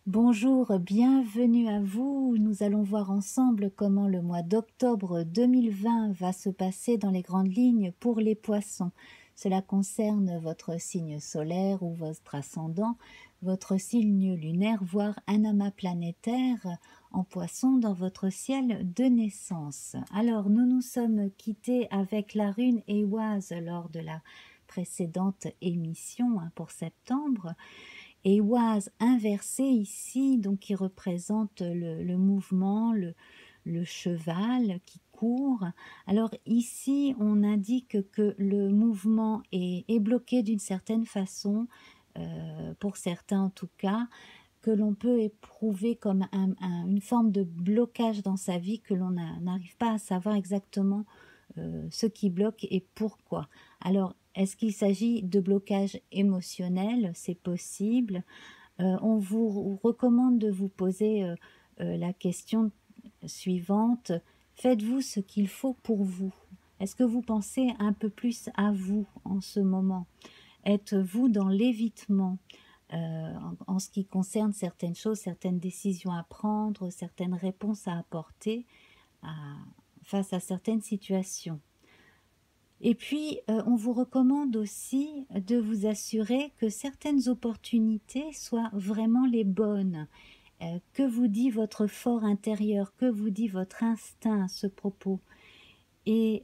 Bonjour, bienvenue à vous. Nous allons voir ensemble comment le mois d'octobre 2020 va se passer dans les grandes lignes pour les poissons. Cela concerne votre signe solaire ou votre ascendant, votre signe lunaire, voire un amas planétaire en poisson dans votre ciel de naissance. Alors, nous nous sommes quittés avec la rune Ehwaz lors de la précédente émission pour septembre. Et Oise inversé ici, donc qui représente le mouvement, le cheval qui court. Alors ici, on indique que le mouvement est bloqué d'une certaine façon, pour certains en tout cas, que l'on peut éprouver comme une forme de blocage dans sa vie, que l'on n'arrive pas à savoir exactement ce qui bloque et pourquoi. Alors, est-ce qu'il s'agit de blocage émotionnel? C'est possible. On vous recommande de vous poser la question suivante. Faites-vous ce qu'il faut pour vous? Est-ce que vous pensez un peu plus à vous en ce moment? Êtes-vous dans l'évitement en ce qui concerne certaines choses, certaines décisions à prendre, certaines réponses à apporter face à certaines situations? Et puis, on vous recommande aussi de vous assurer que certaines opportunités soient vraiment les bonnes. Que vous dit votre fort intérieur? Que vous dit votre instinct à ce propos? Et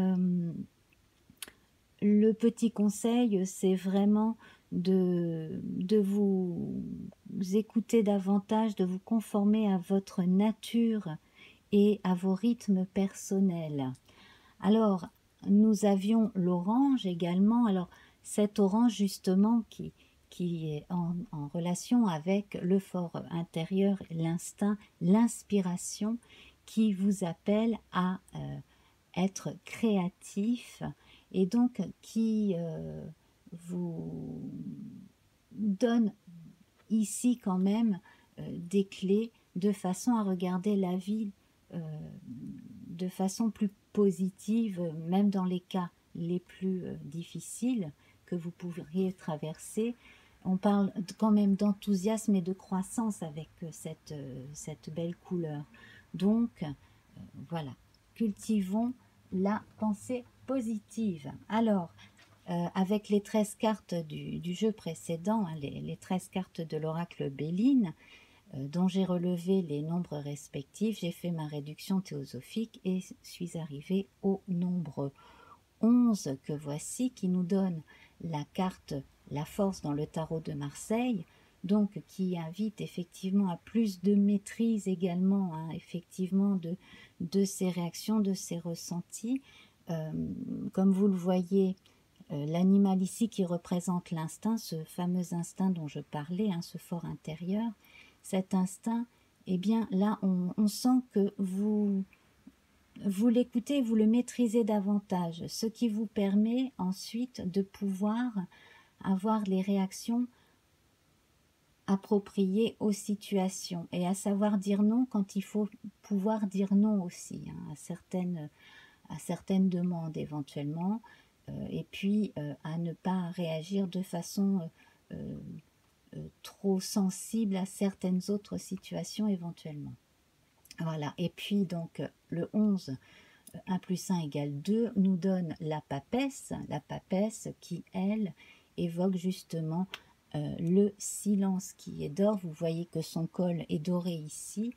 le petit conseil, c'est vraiment de vous écouter davantage, de vous conformer à votre nature et à vos rythmes personnels. Alors, nous avions l'orange également. Alors, cet orange justement qui est en relation avec le fort intérieur, l'instinct, l'inspiration, qui vous appelle à être créatif et donc qui vous donne ici quand même des clés de façon à regarder la vie de façon plus positive, même dans les cas les plus difficiles que vous pourriez traverser. On parle quand même d'enthousiasme et de croissance avec cette belle couleur. Donc, voilà, cultivons la pensée positive. Alors, avec les 13 cartes du jeu précédent, hein, les 13 cartes de l'oracle Béline, dont j'ai relevé les nombres respectifs, j'ai fait ma réduction théosophique et suis arrivée au nombre 11 que voici, qui nous donne la carte La Force dans le tarot de Marseille, donc qui invite effectivement à plus de maîtrise également, hein, effectivement de ces réactions, de ces ressentis. Comme vous le voyez, l'animal ici qui représente l'instinct, ce fameux instinct dont je parlais, hein, ce fort intérieur, cet instinct, eh bien là on sent que vous l'écoutez, vous le maîtrisez davantage, ce qui vous permet ensuite de pouvoir avoir les réactions appropriées aux situations et à savoir dire non quand il faut pouvoir dire non aussi, hein, à certaines demandes éventuellement, et puis à ne pas réagir de façon trop sensible à certaines autres situations éventuellement. Voilà, et puis donc le 11, 1 plus 1 égale 2, nous donne la papesse qui, elle, évoque justement le silence qui est d'or. Vous voyez que son col est doré ici.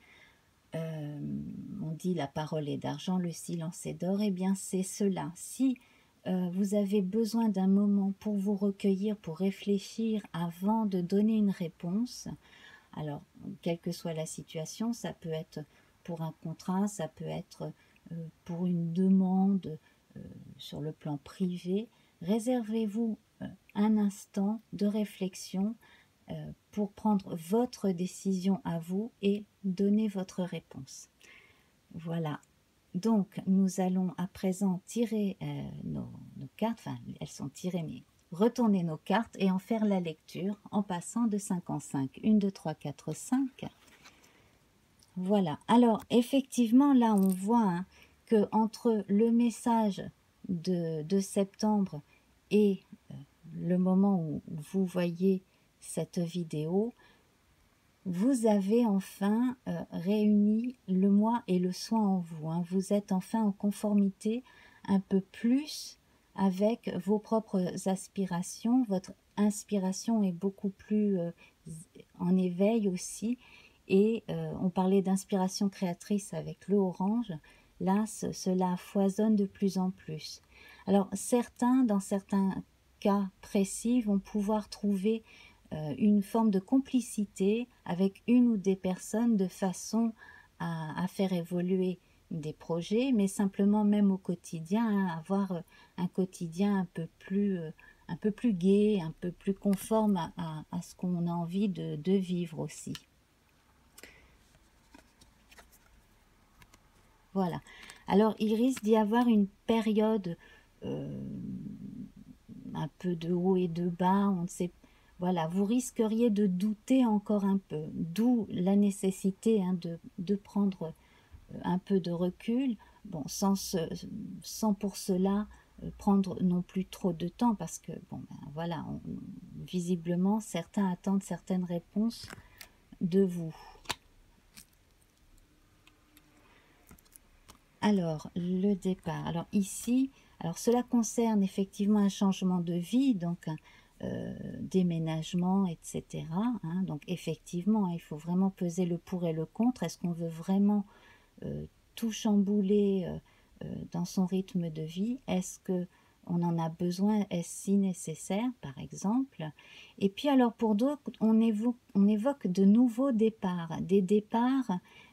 On dit la parole est d'argent, le silence est d'or. Eh bien, c'est cela. Si vous avez besoin d'un moment pour vous recueillir, pour réfléchir avant de donner une réponse, alors, quelle que soit la situation, ça peut être pour un contrat, ça peut être pour une demande sur le plan privé. Réservez-vous un instant de réflexion pour prendre votre décision à vous et donner votre réponse. Voilà. Donc, nous allons à présent tirer nos cartes, enfin, elles sont tirées, mais retourner nos cartes et en faire la lecture en passant de 5 en 5. 1, 2, 3, 4, 5. Voilà. Alors, effectivement, là, on voit hein, que entre le message de septembre et le moment où vous voyez cette vidéo, vous avez enfin réuni le moi et le soi en vous, hein. Vous êtes enfin en conformité un peu plus avec vos propres aspirations. Votre inspiration est beaucoup plus en éveil aussi. Et on parlait d'inspiration créatrice avec le orange. Là, cela foisonne de plus en plus. Alors, dans certains cas précis, vont pouvoir trouver une forme de complicité avec une ou des personnes de façon à faire évoluer des projets, mais simplement même au quotidien, hein, avoir un quotidien un peu plus gai, un peu plus conforme à ce qu'on a envie de vivre aussi. Voilà. Alors, il risque d'y avoir une période euh, un peu de haut et de bas, on ne sait. Voilà, vous risqueriez de douter encore un peu, d'où la nécessité, hein, de prendre un peu de recul, bon, sans pour cela prendre non plus trop de temps, parce que, bon, ben, voilà, visiblement, certains attendent certaines réponses de vous. Alors, le départ. Alors ici, alors cela concerne effectivement un changement de vie, donc un déménagement, etc., hein. Donc effectivement, il faut vraiment peser le pour et le contre. Est-ce qu'on veut vraiment tout chambouler dans son rythme de vie? Est-ce que on en a besoin? Est-ce si nécessaire, par exemple? Et puis alors pour d'autres, on évoque de nouveaux départs, des départs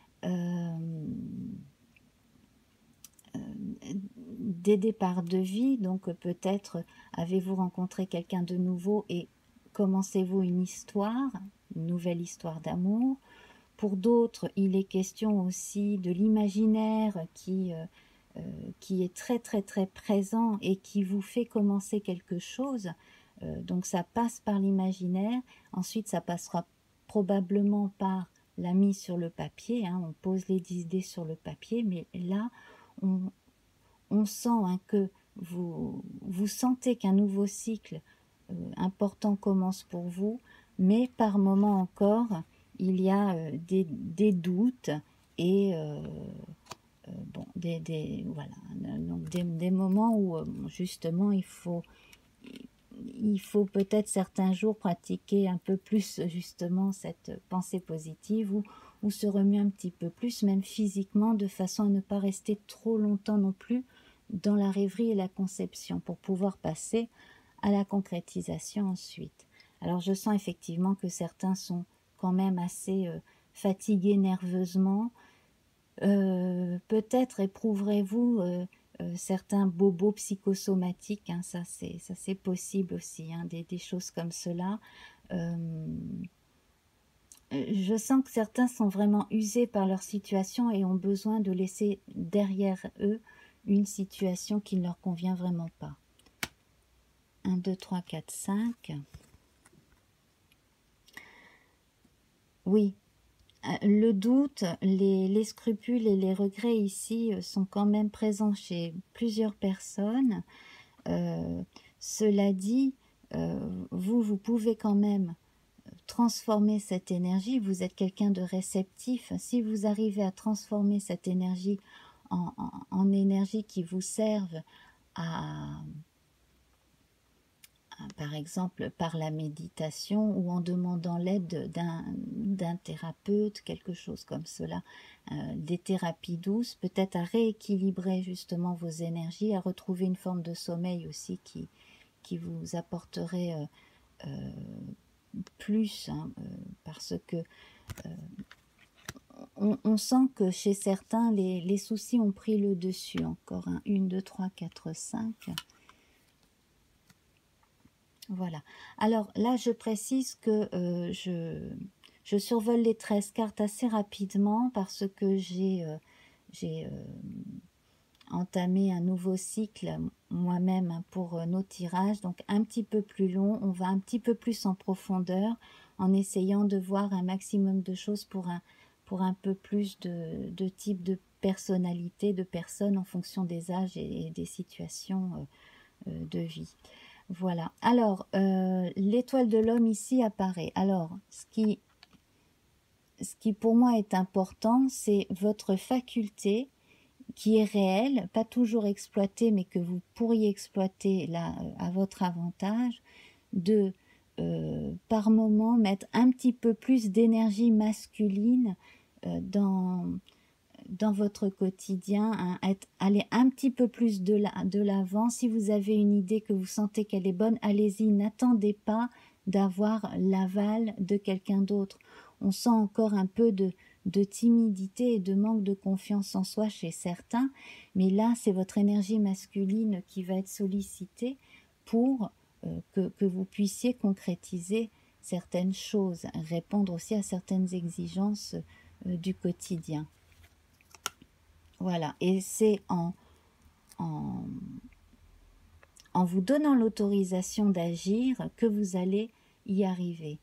des départs de vie. Donc peut-être avez-vous rencontré quelqu'un de nouveau et commencez-vous une histoire, une nouvelle histoire d'amour. Pour d'autres, il est question aussi de l'imaginaire qui est très très très présent et qui vous fait commencer quelque chose. Donc ça passe par l'imaginaire, ensuite ça passera probablement par la mise sur le papier, hein. On pose les idées sur le papier, mais là on sent, hein, que vous sentez qu'un nouveau cycle important commence pour vous, mais par moments encore, il y a des doutes et bon, voilà, donc des moments où justement il faut peut-être certains jours pratiquer un peu plus justement cette pensée positive ou se remuer un petit peu plus, même physiquement, de façon à ne pas rester trop longtemps non plus dans la rêverie et la conception, pour pouvoir passer à la concrétisation ensuite. Alors je sens effectivement que certains sont quand même assez fatigués nerveusement. Peut-être éprouverez-vous certains bobos psychosomatiques, hein, ça c'est possible aussi, hein, des choses comme cela. Je sens que certains sont vraiment usés par leur situation et ont besoin de laisser derrière eux une situation qui ne leur convient vraiment pas. 1, 2, 3, 4, 5. Oui, le doute, les scrupules et les regrets ici sont quand même présents chez plusieurs personnes. Cela dit, vous pouvez quand même transformer cette énergie. Vous êtes quelqu'un de réceptif. Si vous arrivez à transformer cette énergie en énergie qui vous serve par exemple par la méditation ou en demandant l'aide d'un thérapeute, quelque chose comme cela, des thérapies douces, peut-être à rééquilibrer justement vos énergies, à retrouver une forme de sommeil aussi qui vous apporterait plus, hein, parce que on sent que chez certains, les soucis ont pris le dessus encore. 1, 2, 3, 4, 5. Voilà. Alors là, je précise que je survole les 13 cartes assez rapidement parce que j'ai entamé un nouveau cycle moi-même, hein, pour nos tirages, donc un petit peu plus long. On va un petit peu plus en profondeur en essayant de voir un maximum de choses pour un peu plus de types de personnalités, de personnes en fonction des âges et des situations de vie. Voilà. Alors, l'étoile de l'homme ici apparaît. Alors, ce qui ce qui pour moi est important, c'est votre faculté qui est réelle, pas toujours exploitée, mais que vous pourriez exploiter là à votre avantage, de par moment mettre un petit peu plus d'énergie masculine dans votre quotidien, hein, aller un petit peu plus de l'avant. Si vous avez une idée que vous sentez qu'elle est bonne, allez-y, n'attendez pas d'avoir l'aval de quelqu'un d'autre. On sent encore un peu de timidité et de manque de confiance en soi chez certains, mais là, c'est votre énergie masculine qui va être sollicitée pour que vous puissiez concrétiser certaines choses, répondre aussi à certaines exigences du quotidien. Voilà, et c'est en vous donnant l'autorisation d'agir que vous allez y arriver.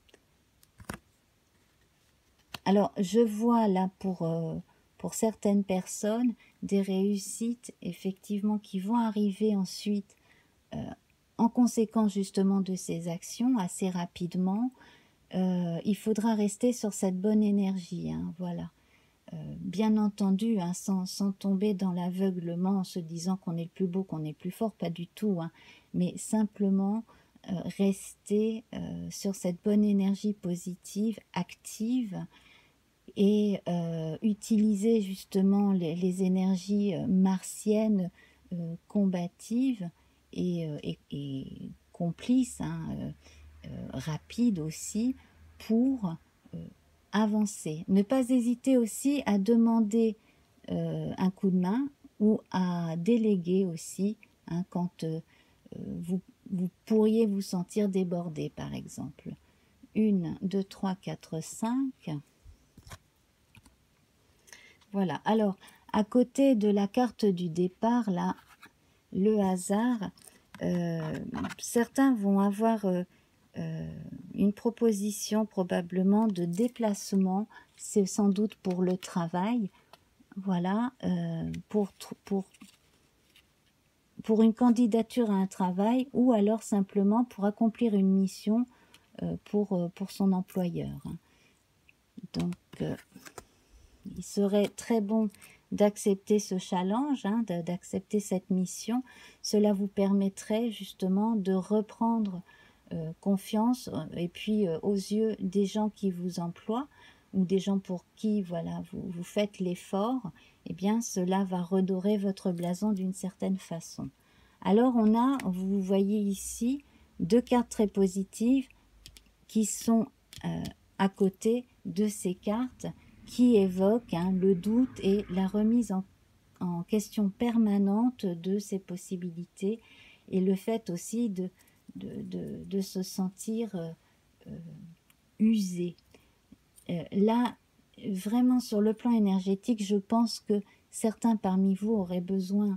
Alors, je vois là pour certaines personnes des réussites effectivement qui vont arriver ensuite en conséquence justement de ces actions assez rapidement. Il faudra rester sur cette bonne énergie, hein, voilà. Bien entendu, hein, sans tomber dans l'aveuglement en se disant qu'on est le plus beau, qu'on est le plus fort, pas du tout, hein, mais simplement rester sur cette bonne énergie positive, active, et utiliser justement les énergies martiennes combatives et complices, hein, rapides aussi, pour avancer. Ne pas hésiter aussi à demander un coup de main ou à déléguer aussi, hein, quand vous pourriez vous sentir débordé, par exemple. 1, 2, 3, 4, 5. Voilà. Alors, à côté de la carte du départ, là, le hasard, certains vont avoir une proposition probablement de déplacement, c'est sans doute pour le travail, voilà, pour une candidature à un travail ou alors simplement pour accomplir une mission pour son employeur. Donc, il serait très bon d'accepter ce challenge, hein, d'accepter cette mission. Cela vous permettrait justement de reprendre confiance et puis aux yeux des gens qui vous emploient ou des gens pour qui voilà, vous faites l'effort, eh bien cela va redorer votre blason d'une certaine façon. Alors vous voyez ici 2 cartes très positives qui sont à côté de ces cartes qui évoquent, hein, le doute et la remise en question permanente de ces possibilités et le fait aussi de se sentir usé. Là, vraiment sur le plan énergétique, je pense que certains parmi vous auraient besoin,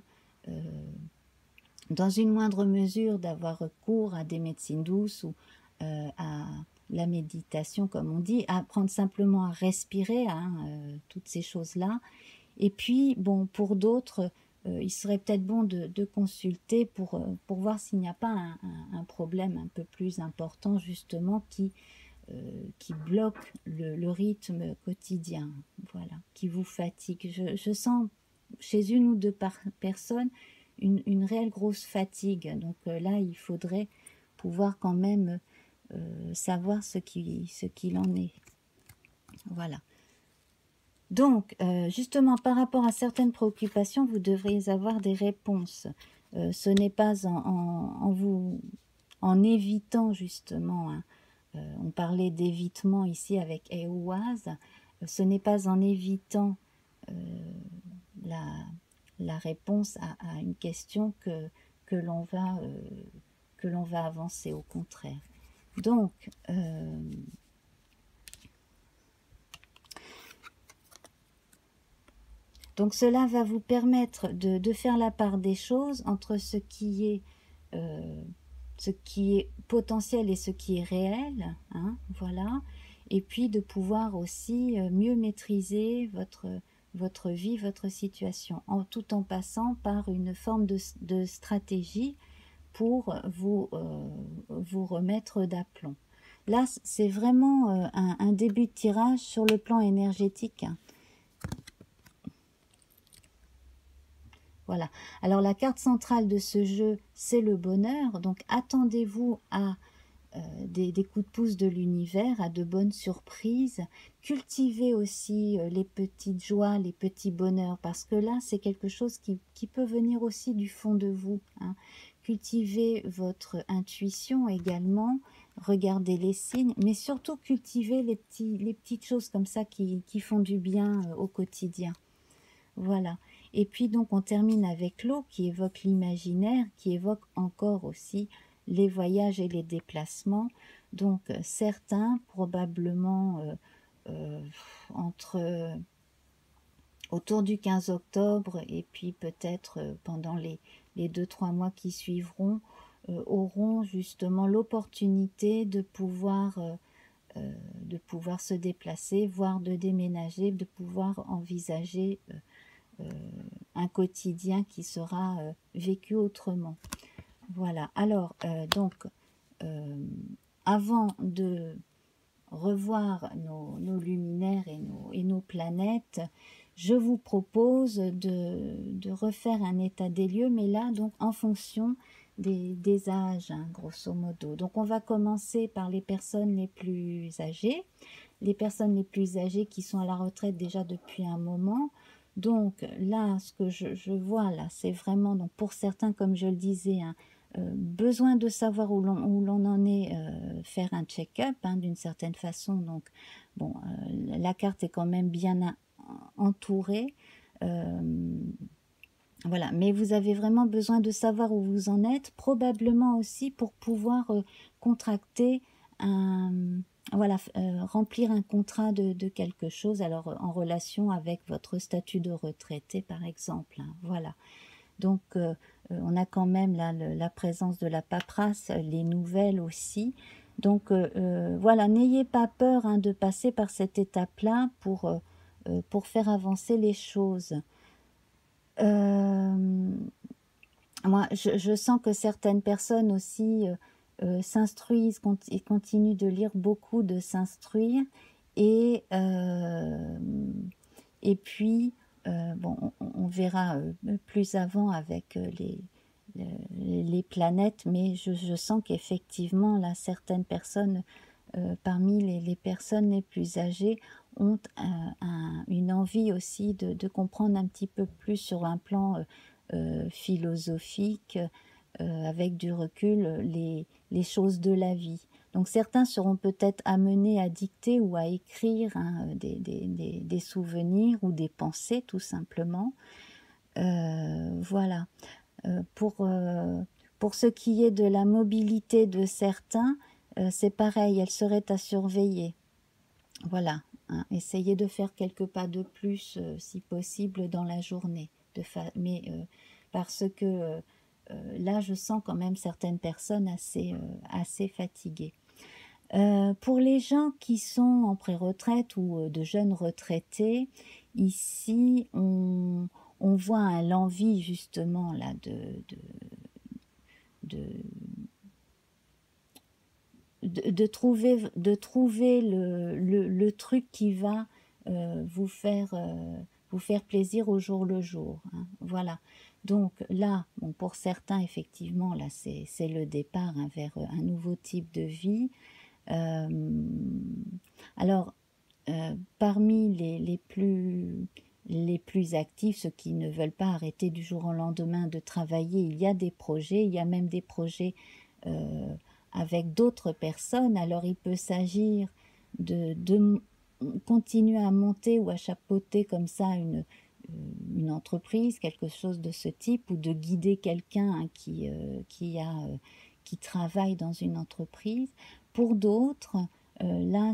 dans une moindre mesure, d'avoir recours à des médecines douces ou à la méditation, comme on dit, apprendre simplement à respirer, hein, toutes ces choses-là. Et puis, bon, pour d'autres, il serait peut-être bon de consulter pour voir s'il n'y a pas un problème un peu plus important, justement, qui bloque le rythme quotidien, voilà, qui vous fatigue. Je sens chez une ou deux personnes une réelle grosse fatigue. Donc là, il faudrait pouvoir quand même savoir ce qu'il en est. Voilà. Donc, justement, par rapport à certaines préoccupations, vous devriez avoir des réponses. Ce n'est pas en évitant, justement, hein, on parlait d'évitement ici avec Eoaz, ce n'est pas en évitant la réponse à une question que l'on va avancer, au contraire. Donc, cela va vous permettre de faire la part des choses entre ce qui est potentiel et ce qui est réel, hein, voilà, et puis de pouvoir aussi mieux maîtriser votre vie, votre situation, tout en passant par une forme de stratégie pour vous remettre d'aplomb. Là, c'est vraiment un début de tirage sur le plan énergétique. Voilà. Alors, la carte centrale de ce jeu, c'est le bonheur. Donc, attendez-vous à des coups de pouce de l'univers, à de bonnes surprises. Cultivez aussi les petites joies, les petits bonheurs, parce que là, c'est quelque chose qui peut venir aussi du fond de vous, hein. Cultivez votre intuition également, regardez les signes, mais surtout cultivez les petites choses comme ça qui font du bien au quotidien. Voilà. Et puis donc on termine avec l'eau qui évoque l'imaginaire, qui évoque encore aussi les voyages et les déplacements. Donc certains probablement euh, entre autour du 15 octobre et puis peut-être pendant les 2-3 mois qui suivront, auront justement l'opportunité de pouvoir se déplacer, voire de déménager, de pouvoir envisager un quotidien qui sera vécu autrement. Voilà. Alors, donc, avant de revoir nos luminaires et nos planètes, je vous propose de refaire un état des lieux, mais là, donc, en fonction des âges, hein, grosso modo. Donc, on va commencer par les personnes les plus âgées. Les personnes les plus âgées qui sont à la retraite déjà depuis un moment. Donc là, ce que je vois là, c'est vraiment, donc pour certains, comme je le disais, hein, besoin de savoir où l'on en est, faire un check-up hein, d'une certaine façon. Donc bon, la carte est quand même bien entourée. Voilà, mais vous avez vraiment besoin de savoir où vous en êtes, probablement aussi pour pouvoir contracter un, voilà, remplir un contrat de quelque chose, alors en relation avec votre statut de retraité par exemple, hein, voilà. Donc on a quand même là la présence de la paperasse, les nouvelles aussi. Donc voilà, n'ayez pas peur hein, de passer par cette étape-là pour faire avancer les choses. Moi, je sens que certaines personnes aussi s'instruisent et continuent de lire beaucoup, de s'instruire. Et, euh, et puis, bon, on verra plus avant avec les planètes, mais je sens qu'effectivement, là, certaines personnes, parmi les personnes les plus âgées, ont une envie aussi de comprendre un petit peu plus sur un plan philosophique, avec du recul, les choses de la vie. Donc certains seront peut-être amenés à dicter ou à écrire hein, des souvenirs ou des pensées tout simplement. Voilà. Pour ce qui est de la mobilité de certains, c'est pareil, elle serait à surveiller. Voilà, hein, essayez de faire quelques pas de plus si possible dans la journée. Mais parce que là, je sens quand même certaines personnes assez fatiguées. Pour les gens qui sont en pré-retraite ou de jeunes retraités, ici, on voit l'envie justement là de, de trouver le truc qui va vous faire plaisir au jour le jour. Hein. Voilà. Donc là, bon, pour certains, effectivement, là, c'est le départ hein, vers un nouveau type de vie. Euh, alors, parmi les plus actifs, ceux qui ne veulent pas arrêter du jour au lendemain de travailler, il y a des projets, il y a même des projets avec d'autres personnes. Alors il peut s'agir de continuer à monter ou à chapeauter comme ça une entreprise, quelque chose de ce type, ou de guider quelqu'un hein, qui travaille dans une entreprise. Pour d'autres, là,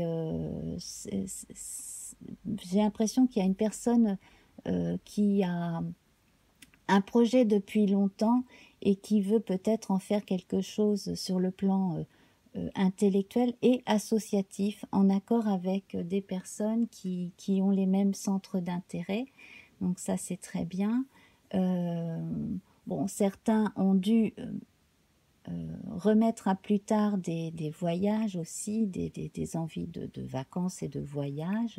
j'ai l'impression qu'il y a une personne qui a un projet depuis longtemps et qui veut peut-être en faire quelque chose sur le plan intellectuel et associatif, en accord avec des personnes qui ont les mêmes centres d'intérêt. Donc ça, c'est très bien. Bon, certains ont dû remettre à plus tard des voyages aussi, des envies de vacances et de voyages.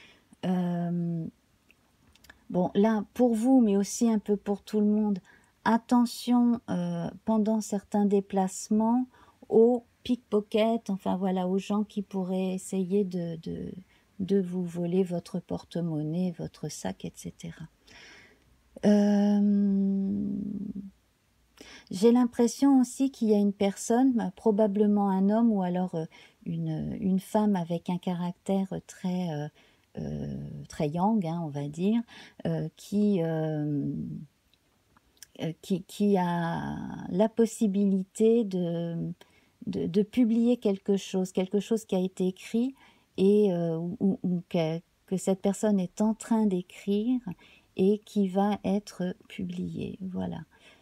Bon, là, pour vous, mais aussi un peu pour tout le monde, attention pendant certains déplacements aux pickpockets, enfin voilà, aux gens qui pourraient essayer de vous voler votre porte-monnaie, votre sac, etc. J'ai l'impression aussi qu'il y a une personne, probablement un homme ou alors une femme avec un caractère très yang, hein, on va dire, qui a la possibilité de publier quelque chose qui a été écrit et ou que cette personne est en train d'écrire et qui va être publié. Voilà.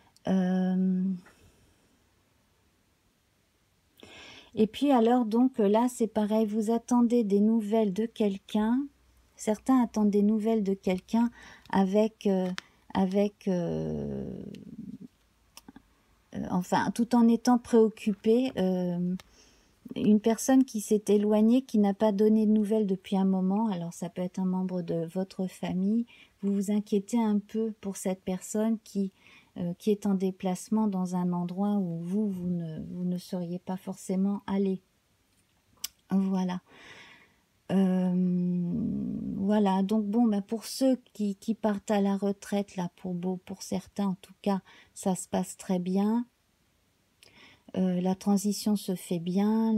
Et puis alors donc là c'est pareil, vous attendez des nouvelles de quelqu'un, certains attendent des nouvelles de quelqu'un avec, enfin tout en étant préoccupé, une personne qui s'est éloignée, qui n'a pas donné de nouvelles depuis un moment, alors ça peut être un membre de votre famille, vous vous inquiétez un peu pour cette personne qui est en déplacement dans un endroit où vous ne seriez pas forcément allé. Voilà. Voilà, donc bon, ben pour ceux qui partent à la retraite, là, pour certains en tout cas, ça se passe très bien. La transition se fait bien,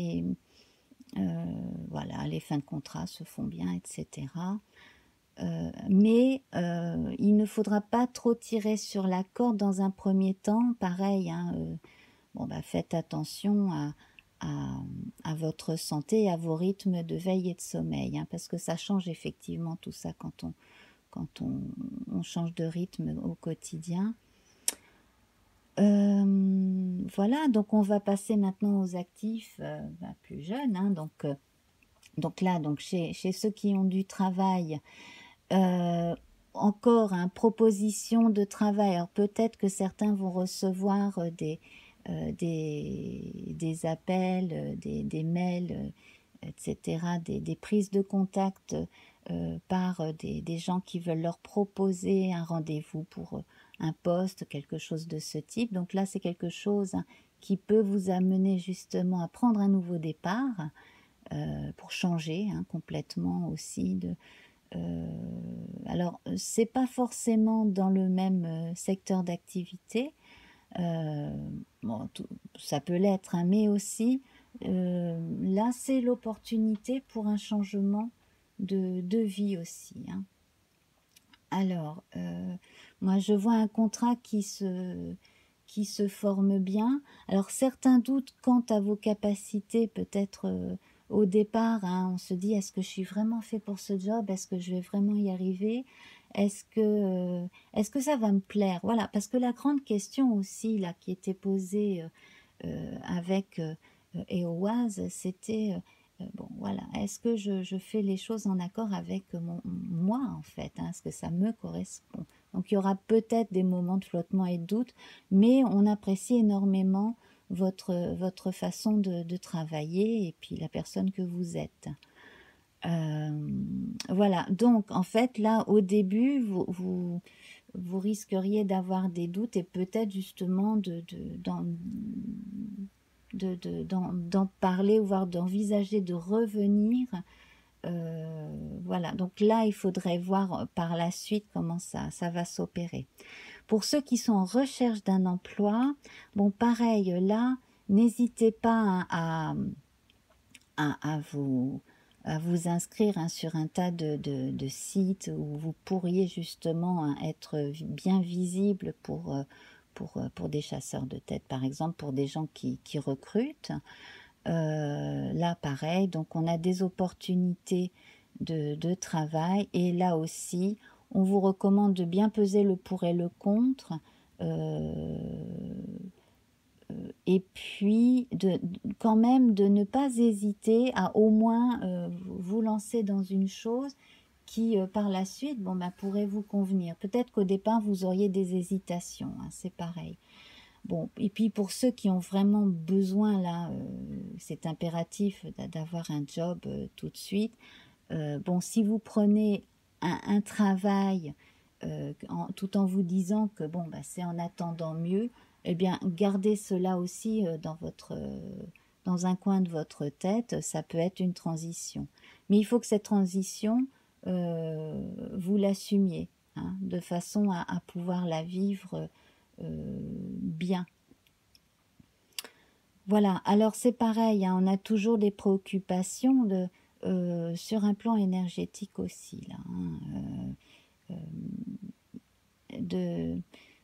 voilà, les fins de contrat se font bien, etc. Mais il ne faudra pas trop tirer sur la corde dans un premier temps. Pareil, hein, bon, bah, faites attention à votre santé, à vos rythmes de veille et de sommeil, hein, parce que ça change effectivement tout ça quand on change de rythme au quotidien. Voilà, donc on va passer maintenant aux actifs plus jeunes, hein, donc là, donc chez ceux qui ont du travail, encore une proposition de travail. Alors peut-être que certains vont recevoir des appels, des mails, etc., des prises de contact par des gens qui veulent leur proposer un rendez-vous pour un poste, quelque chose de ce type. Donc là, c'est quelque chose qui peut vous amener justement à prendre un nouveau départ pour changer complètement aussi alors, c'est pas forcément dans le même secteur d'activité, bon, ça peut l'être, hein, mais aussi là, c'est l'opportunité pour un changement de vie aussi, hein. Alors, moi, je vois un contrat qui se forme bien. Alors, certains doutent quant à vos capacités, peut-être au départ, hein, on se dit, est-ce que je suis vraiment fait pour ce job? Est-ce que je vais vraiment y arriver? Est-ce que ça va me plaire? Voilà, parce que la grande question aussi, là, qui était posée avec EOWASE, c'était bon, voilà, est-ce que je fais les choses en accord avec moi, en fait, hein, est-ce que ça me correspond? Donc, il y aura peut-être des moments de flottement et de doute, mais on apprécie énormément votre façon de travailler et puis la personne que vous êtes. Voilà, donc en fait, là, au début, vous risqueriez d'avoir des doutes et peut-être justement d'en parler, voire d'envisager de revenir. Voilà, donc là, il faudrait voir par la suite comment ça va s'opérer. Pour ceux qui sont en recherche d'un emploi, bon, pareil, là, n'hésitez pas à vous inscrire sur un tas de sites où vous pourriez justement être bien visible pour des chasseurs de tête, par exemple, pour des gens qui recrutent. Là, pareil, donc on a des opportunités de travail et là aussi, on vous recommande de bien peser le pour et le contre. Et puis quand même de ne pas hésiter à au moins vous lancer dans une chose qui par la suite pourrait vous convenir. Peut-être qu'au départ vous auriez des hésitations, hein, c'est pareil. Bon, et puis pour ceux qui ont vraiment besoin, là, c'est impératif d'avoir un job tout de suite. Bon, si vous prenez un travail tout en vous disant que bon, bah, c'est en attendant mieux, eh bien, gardez cela aussi dans un coin de votre tête, ça peut être une transition. Mais il faut que cette transition, vous l'assumiez, hein, de façon à pouvoir la vivre bien. Voilà, alors c'est pareil, hein, on a toujours des préoccupations sur un plan énergétique aussi, là, hein, de,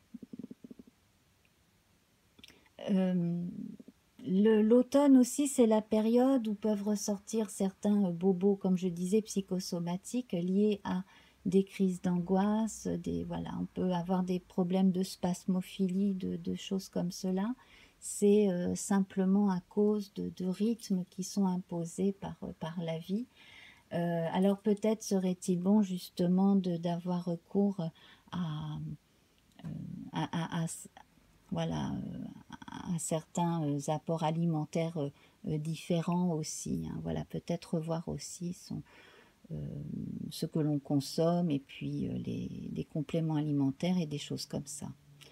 l'automne aussi, c'est la période où peuvent ressortir certains bobos, comme je disais, psychosomatiques liés à des crises d'angoisse, voilà, on peut avoir des problèmes de spasmophilie, de choses comme cela. C'est simplement à cause de rythmes qui sont imposés par la vie. Alors peut-être serait-il bon justement d'avoir recours à, à, à, voilà, à certains apports alimentaires différents aussi, hein. Voilà, peut-être revoir aussi ce que l'on consomme et puis les compléments alimentaires et des choses comme ça.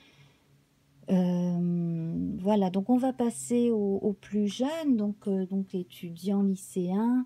Voilà, donc on va passer aux plus jeunes, donc étudiants, lycéens.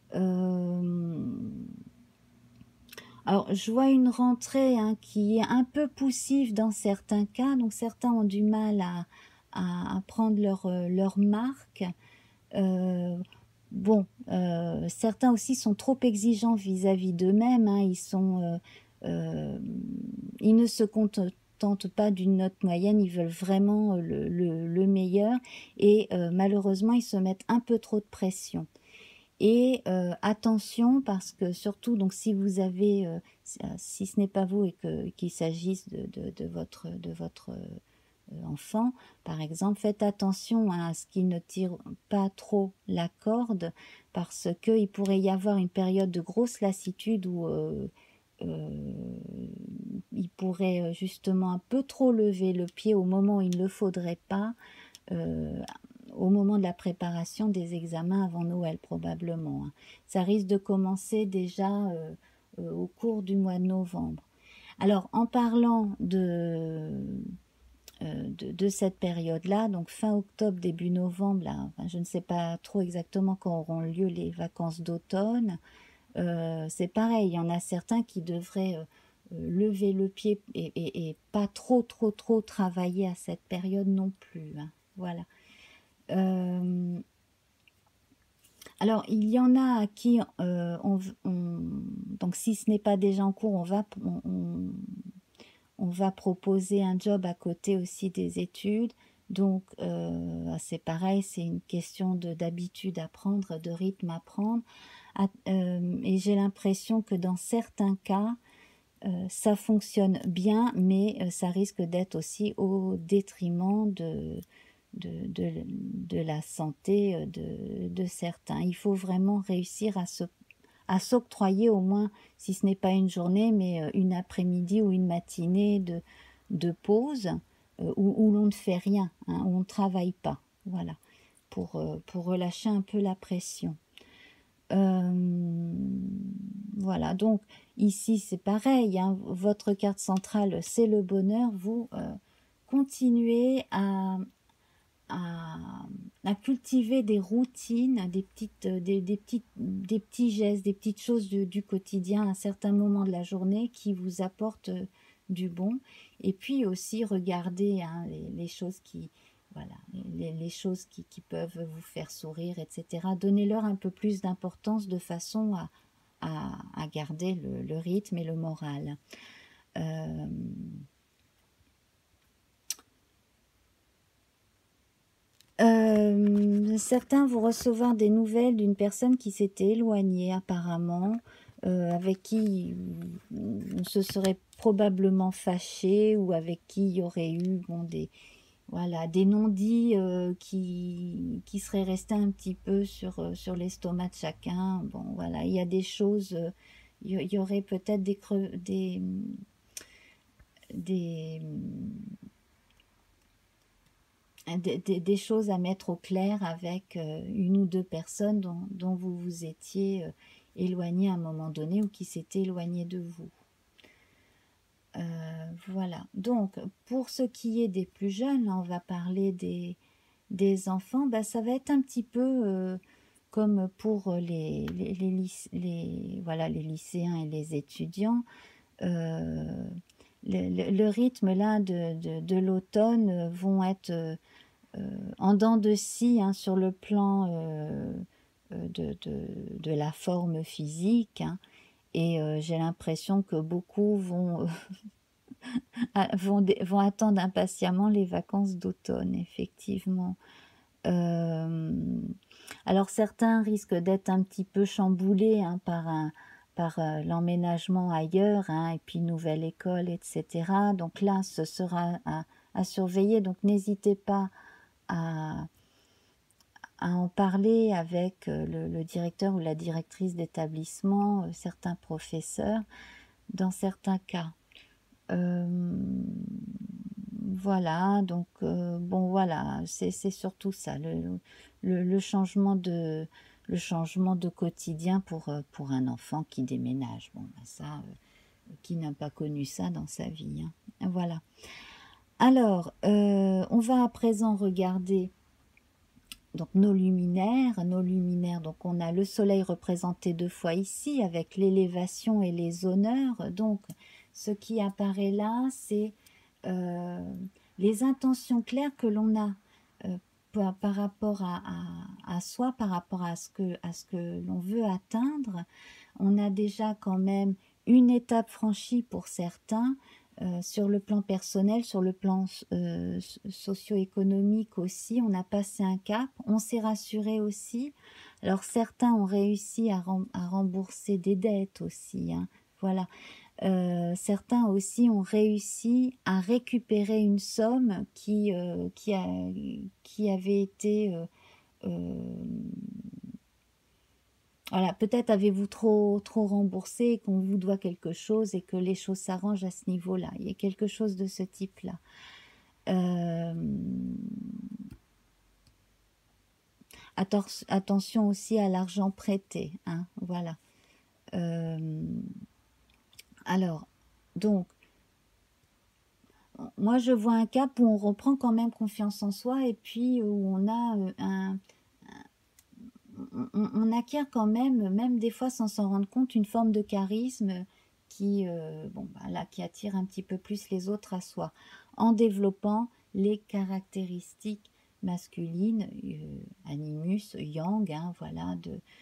Alors, je vois une rentrée, hein, qui est un peu poussive dans certains cas, donc certains ont du mal à prendre leur marque. Euh, bon, certains aussi sont trop exigeants vis-à-vis d'eux-mêmes, hein, euh, ils ne se contentent pas d'une note moyenne, ils veulent vraiment le meilleur et malheureusement ils se mettent un peu trop de pression. Et attention parce que surtout, donc si vous avez, si ce n'est pas vous et qu'il s'agisse de votre enfant, par exemple, faites attention, hein, à ce qu'il ne tire pas trop la corde parce qu'il pourrait y avoir une période de grosse lassitude où euh, il pourrait justement un peu trop lever le pied au moment où il ne le faudrait pas. euh, au moment de la préparation des examens avant Noël probablement, hein. Ça risque de commencer déjà au cours du mois de novembre. Alors en parlant de cette période-là, donc fin octobre, début novembre, là, enfin, je ne sais pas trop exactement quand auront lieu les vacances d'automne, c'est pareil, il y en a certains qui devraient lever le pied et pas trop travailler à cette période non plus, hein. Voilà. Euh, alors, il y en a à qui, donc si ce n'est pas déjà en cours, on va proposer un job à côté aussi des études. Donc, c'est pareil, c'est une question d'habitude à prendre, de rythme à prendre. Et j'ai l'impression que dans certains cas, ça fonctionne bien, mais ça risque d'être aussi au détriment de la santé de certains. Il faut vraiment réussir à s'octroyer au moins, si ce n'est pas une journée, mais une après-midi ou une matinée de pause où l'on ne fait rien, hein, où on ne travaille pas. Voilà, pour relâcher un peu la pression. Voilà, donc ici c'est pareil, hein, votre carte centrale c'est le bonheur, vous continuez à, à cultiver des routines, des petits gestes, des petites choses du quotidien à un certain moment de la journée qui vous apportent du bon. Et puis aussi regarder, hein, les choses voilà, les choses qui peuvent vous faire sourire, etc. Donnez-leur un peu plus d'importance de façon à garder le rythme et le moral. Euh, Certains vont recevoir des nouvelles d'une personne qui s'était éloignée apparemment, avec qui on se serait probablement fâché ou avec qui il y aurait eu bon, voilà, des non-dits qui seraient restés un petit peu sur l'estomac de chacun. Bon, voilà, il y a des choses, il y aurait peut-être des des choses à mettre au clair avec une ou deux personnes dont vous vous étiez éloigné à un moment donné ou qui s'étaient éloignées de vous. Voilà. Donc, pour ce qui est des plus jeunes, là, on va parler des enfants. Ben, ça va être un petit peu comme pour voilà, les lycéens et les étudiants. Euh, le rythme là de l'automne vont être en dents de scie, hein, sur le plan de la forme physique, hein. Et j'ai l'impression que beaucoup vont attendre impatiemment les vacances d'automne, effectivement. Euh, alors certains risquent d'être un petit peu chamboulés, hein, par l'emménagement ailleurs, hein, et puis nouvelle école, etc. Donc là, ce sera à surveiller. Donc n'hésitez pas à, à en parler avec le directeur ou la directrice d'établissement, certains professeurs, dans certains cas. Voilà, donc bon voilà, c'est surtout ça, le changement le changement de quotidien pour un enfant qui déménage. Bon, ben ça, qui n'a pas connu ça dans sa vie, hein. Voilà. Alors, on va à présent regarder donc nos luminaires. Nos luminaires, donc on a le soleil représenté deux fois ici avec l'élévation et les honneurs. Donc, ce qui apparaît là, c'est les intentions claires que l'on a par rapport à soi, par rapport à ce que l'on veut atteindre. On a déjà quand même une étape franchie pour certains, sur le plan personnel, sur le plan socio-économique aussi. On a passé un cap, on s'est rassuré aussi. Alors certains ont réussi à rembourser des dettes aussi, hein. Voilà. Certains aussi ont réussi à récupérer une somme qui avait été... voilà, peut-être avez-vous trop remboursé et qu'on vous doit quelque chose et que les choses s'arrangent à ce niveau-là. Il y a quelque chose de ce type-là. Attention aussi à l'argent prêté, hein, voilà. Alors, donc, moi je vois un cap où on reprend quand même confiance en soi et puis où on a on acquiert quand même des fois sans s'en rendre compte, une forme de charisme qui, bon, bah, là, qui attire un petit peu plus les autres à soi, en développant les caractéristiques masculines, animus, yang, hein, voilà,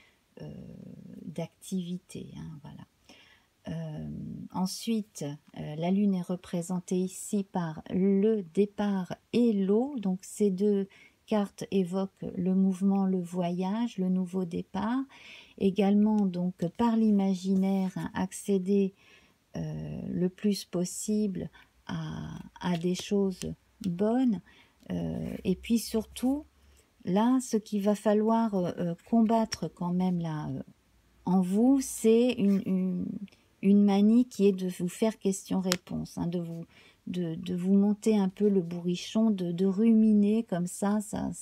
d'activité, hein, voilà. Ensuite, la Lune est représentée ici par le départ et l'eau. Donc ces deux cartes évoquent le mouvement, le voyage, le nouveau départ. Également, donc, par l'imaginaire, hein, accéder le plus possible à des choses bonnes. Et puis surtout, là, ce qu'il va falloir combattre quand même là, en vous, c'est une manie qui est de vous faire question-réponse, hein, de vous monter un peu le bourrichon, de ruminer comme ça,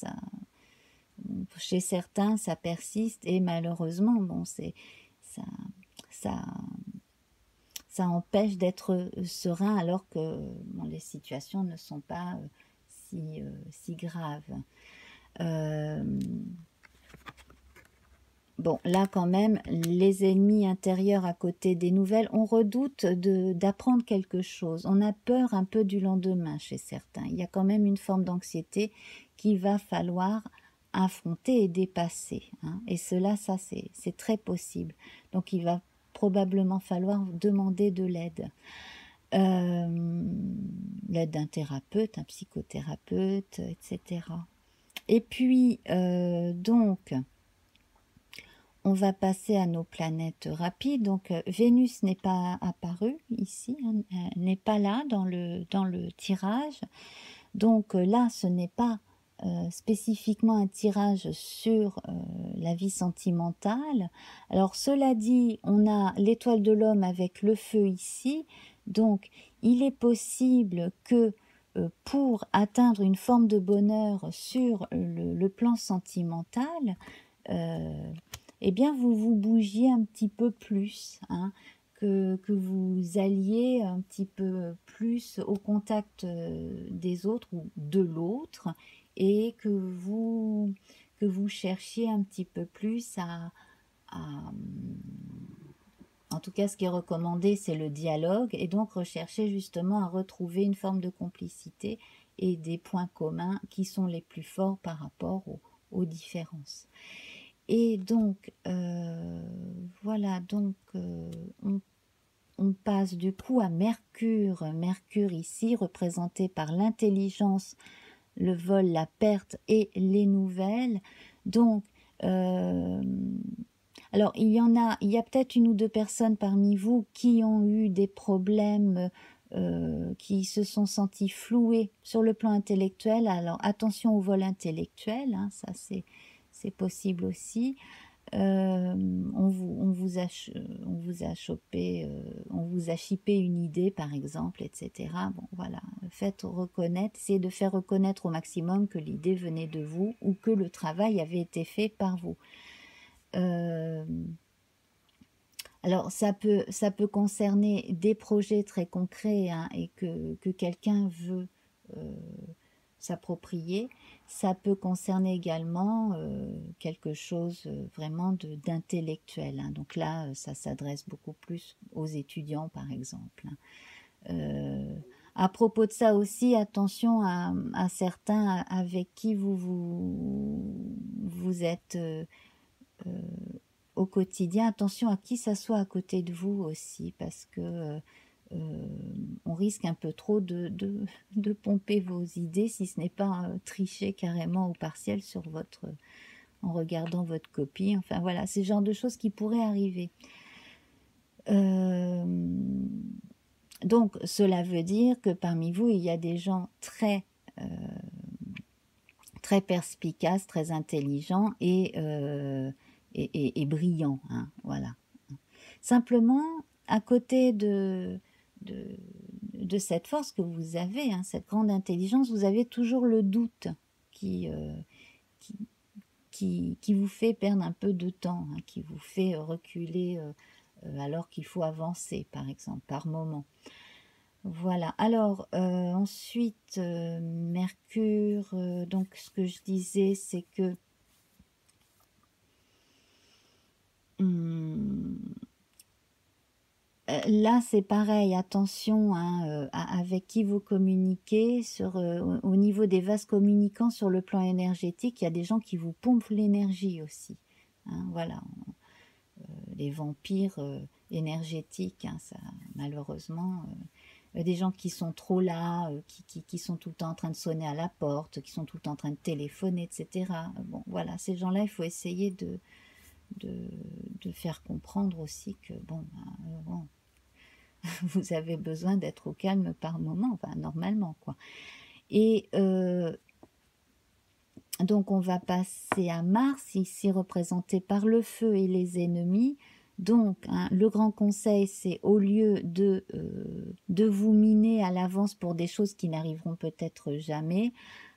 chez certains, ça persiste et malheureusement, bon, ça, ça, ça empêche d'être serein alors que bon, les situations ne sont pas si graves. Bon, là quand même, les ennemis intérieurs à côté des nouvelles, on redoute d'apprendre quelque chose. On a peur un peu du lendemain chez certains. Il y a quand même une forme d'anxiété qu'il va falloir affronter et dépasser, hein. Et cela, ça c'est très possible. Donc il va probablement falloir demander de l'aide. L'aide d'un thérapeute, un psychothérapeute, etc. Et puis, donc... On va passer à nos planètes rapides. Donc, Vénus n'est pas apparue ici, hein, n'est pas là dans le tirage. Donc là, ce n'est pas spécifiquement un tirage sur la vie sentimentale. Alors, cela dit, on a l'étoile de l'homme avec le feu ici. Donc, il est possible que pour atteindre une forme de bonheur sur le plan sentimental, eh bien vous vous bougiez un petit peu plus, hein, que vous alliez un petit peu plus au contact des autres ou de l'autre, et que vous cherchiez un petit peu plus à en tout cas, ce qui est recommandé, c'est le dialogue, et donc rechercher justement à retrouver une forme de complicité et des points communs qui sont les plus forts par rapport aux différences. Et donc, voilà, donc on passe du coup à Mercure. Mercure ici, représenté par l'intelligence, le vol, la perte et les nouvelles. Donc, alors il y a peut-être une ou deux personnes parmi vous qui ont eu des problèmes, qui se sont sentis floués sur le plan intellectuel. Alors attention au vol intellectuel, hein, ça c'est possible aussi. On vous a chopé, on vous a chippé une idée par exemple, etc. Bon voilà, faites reconnaître, essayez de faire reconnaître au maximum que l'idée venait de vous ou que le travail avait été fait par vous. Alors ça peut concerner des projets très concrets, hein, et que quelqu'un veut s'approprier. Ça peut concerner également quelque chose vraiment d'intellectuel, hein. Donc là, ça s'adresse beaucoup plus aux étudiants, par exemple, hein. À propos de ça aussi, attention à certains avec qui vous êtes au quotidien. Attention à qui s'assoit à côté de vous aussi, parce que on risque un peu trop de pomper vos idées, si ce n'est pas tricher carrément au partiel en regardant votre copie. Enfin voilà, c'est le genre de choses qui pourraient arriver. Donc cela veut dire que parmi vous, il y a des gens très perspicaces, très intelligents et brillants, hein, voilà. Simplement, à côté de cette force que vous avez, hein, cette grande intelligence, vous avez toujours le doute qui vous fait perdre un peu de temps, hein, qui vous fait reculer alors qu'il faut avancer, par exemple, par moment. Voilà. Alors, ensuite, Mercure, donc ce que je disais, c'est que là, c'est pareil, attention, hein, avec qui vous communiquez. Au niveau des vases communicants sur le plan énergétique, il y a des gens qui vous pompent l'énergie aussi, hein, voilà, les vampires énergétiques, hein, ça, malheureusement, des gens qui sont trop là, qui sont tout le temps en train de sonner à la porte, qui sont tout le temps en train de téléphoner, etc. Bon, voilà, ces gens-là, il faut essayer de faire comprendre aussi que, bon, vous avez besoin d'être au calme par moment, enfin normalement quoi. Et donc on va passer à Mars, ici représenté par le feu et les ennemis. Donc hein, le grand conseil, c'est au lieu de vous miner à l'avance pour des choses qui n'arriveront peut-être jamais,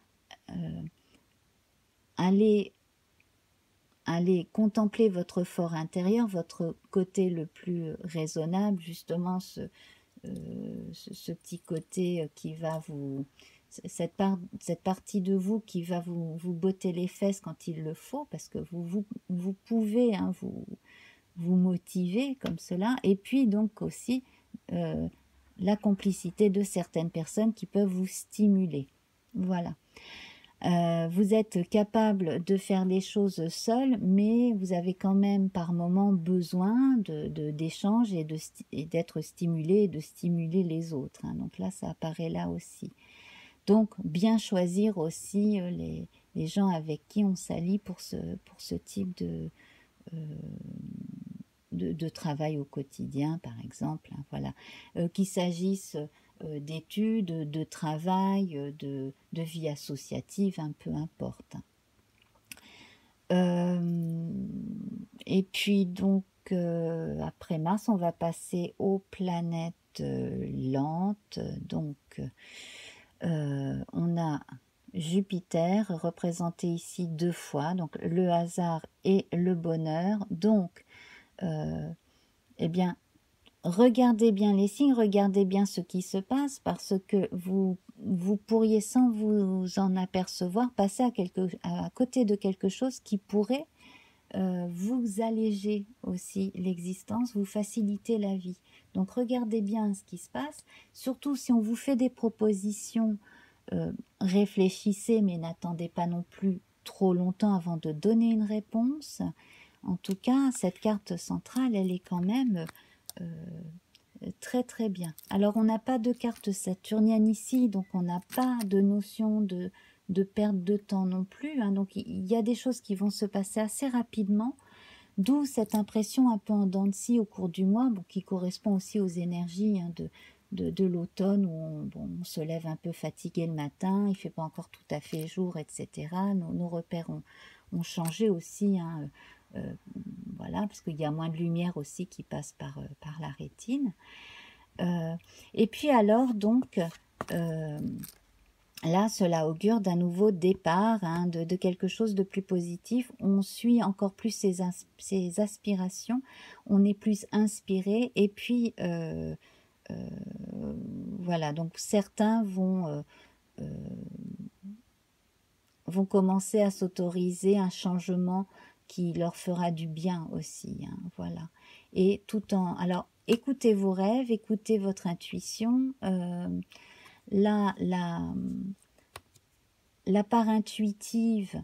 allez contempler votre fort intérieur, votre côté le plus raisonnable, justement ce petit côté qui va cette partie de vous qui va vous botter les fesses quand il le faut, parce que vous pouvez, hein, vous motiver comme cela, et puis donc aussi la complicité de certaines personnes qui peuvent vous stimuler. Voilà. Vous êtes capable de faire les choses seul, mais vous avez quand même par moment besoin d'échanges et d'être stimulé et de stimuler les autres, hein. Donc là, ça apparaît là aussi. Donc, bien choisir aussi les gens avec qui on s'allie pour ce type de travail au quotidien, par exemple, hein, voilà. Qu'il s'agisse d'études, de travail, de vie associative, un peu importe. Et puis donc, après Mars, on va passer aux planètes lentes. Donc, on a Jupiter représenté ici 2 fois, donc le hasard et le bonheur. Donc, eh bien, regardez bien les signes, regardez bien ce qui se passe, parce que vous pourriez, sans vous en apercevoir, passer à côté de quelque chose qui pourrait vous alléger aussi l'existence, vous faciliter la vie. Donc regardez bien ce qui se passe, surtout si on vous fait des propositions, réfléchissez, mais n'attendez pas non plus trop longtemps avant de donner une réponse. En tout cas, cette carte centrale, elle est quand même très très bien. Alors on n'a pas de carte saturnienne ici, donc on n'a pas de notion de perte de temps non plus, hein. Donc il y a des choses qui vont se passer assez rapidement, d'où cette impression un peu en dents de scie au cours du mois, bon, qui correspond aussi aux énergies, hein, de l'automne, où on se lève un peu fatigué le matin, il ne fait pas encore tout à fait jour, etc. Nos repères ont changé aussi, hein, voilà, parce qu'il y a moins de lumière aussi qui passe par la rétine. Et puis alors, donc, là, cela augure d'un nouveau départ, hein, de quelque chose de plus positif. On suit encore plus ses aspirations, on est plus inspiré, et puis, voilà, donc certains vont commencer à s'autoriser un changement qui leur fera du bien aussi, hein, voilà. Et tout en... Alors, écoutez vos rêves, écoutez votre intuition. La part intuitive,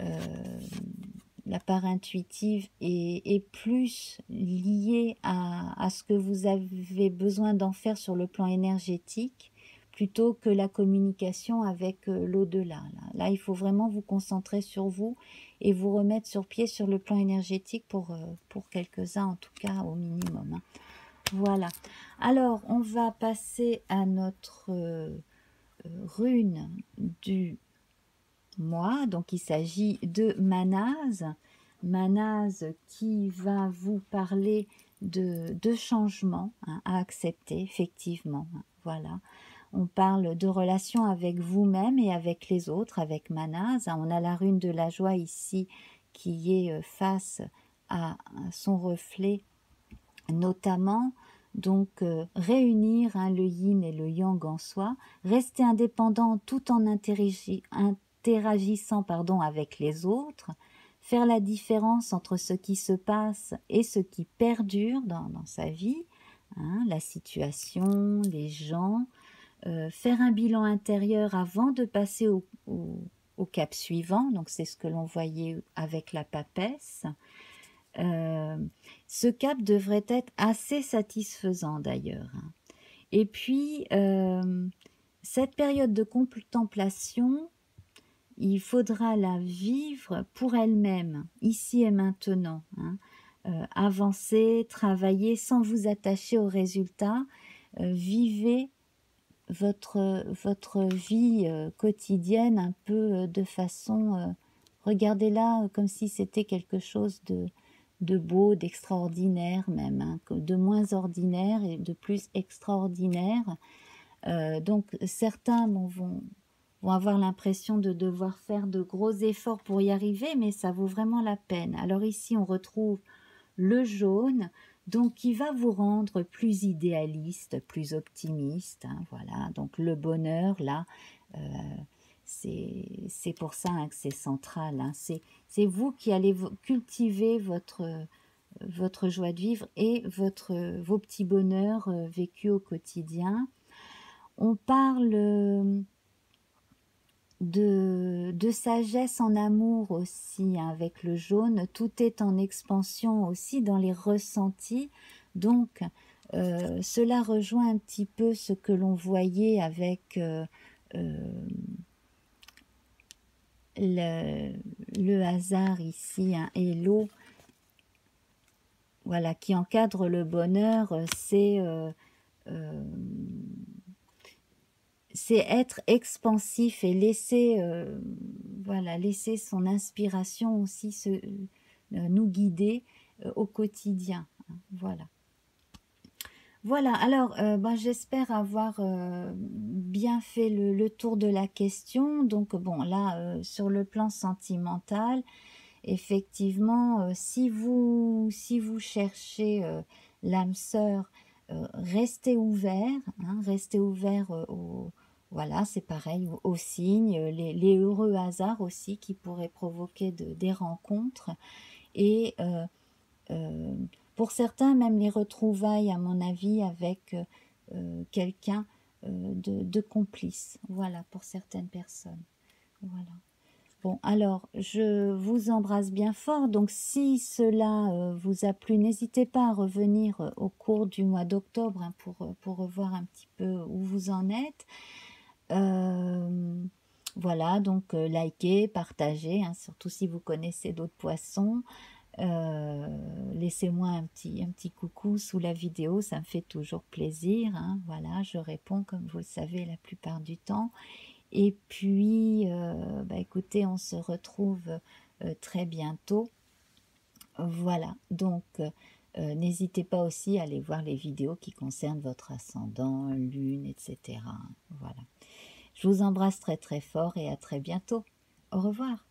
est plus liée à ce que vous avez besoin d'en faire sur le plan énergétique, plutôt que la communication avec l'au-delà. Là, il faut vraiment vous concentrer sur vous et vous remettre sur pied sur le plan énergétique pour quelques-uns, en tout cas au minimum, hein. Voilà. Alors, on va passer à notre rune du mois. Donc, il s'agit de Manase. Manase qui va vous parler de changements, hein, à accepter, effectivement, hein, voilà. On parle de relation avec vous-même et avec les autres, avec Manase. On a la rune de la joie ici qui est face à son reflet, notamment. Donc, réunir, hein, le yin et le yang en soi, rester indépendant tout en interagissant, avec les autres, faire la différence entre ce qui se passe et ce qui perdure dans sa vie, hein, la situation, les gens, faire un bilan intérieur avant de passer au cap suivant. Donc c'est ce que l'on voyait avec la papesse. Ce cap devrait être assez satisfaisant d'ailleurs, hein. Et puis, cette période de contemplation, il faudra la vivre pour elle-même, ici et maintenant, hein. Avancer, travailler sans vous attacher aux résultats. Vivez votre vie quotidienne un peu de façon... regardez-la comme si c'était quelque chose de beau, d'extraordinaire même, hein, de moins ordinaire et de plus extraordinaire. Donc certains vont avoir l'impression de devoir faire de gros efforts pour y arriver, mais ça vaut vraiment la peine. Alors ici, on retrouve le jaune, donc qui va vous rendre plus idéaliste, plus optimiste, hein, voilà. Donc le bonheur, là, c'est pour ça, hein, que c'est central, hein. C'est vous qui allez cultiver votre joie de vivre et vos petits bonheurs vécus au quotidien. On parle de sagesse en amour aussi, hein, avec le jaune. Tout est en expansion aussi dans les ressentis. Donc, cela rejoint un petit peu ce que l'on voyait avec le hasard ici, hein, et l'eau. Voilà, qui encadre le bonheur, c'est être expansif et laisser, voilà, laisser son inspiration aussi nous guider au quotidien, hein, voilà. Voilà, alors ben, j'espère avoir bien fait le tour de la question. Donc bon, là, sur le plan sentimental, effectivement, si vous cherchez l'âme sœur, restez ouvert, hein, restez ouvert voilà, c'est pareil, aux signes, les heureux hasards aussi qui pourraient provoquer des rencontres. Et euh, pour certains, même les retrouvailles, à mon avis, avec quelqu'un de complice. Voilà, pour certaines personnes. Voilà. Bon, alors, je vous embrasse bien fort. Donc, si cela vous a plu, n'hésitez pas à revenir au cours du mois d'octobre, hein, pour revoir un petit peu où vous en êtes. Voilà, donc likez, partagez, hein, surtout si vous connaissez d'autres poissons. Laissez-moi un petit coucou sous la vidéo, ça me fait toujours plaisir, hein. Voilà, je réponds comme vous le savez la plupart du temps. Et puis, bah, écoutez, on se retrouve très bientôt. Voilà, donc n'hésitez pas aussi à aller voir les vidéos qui concernent votre ascendant, lune, etc. Voilà. Je vous embrasse très très fort et à très bientôt. Au revoir.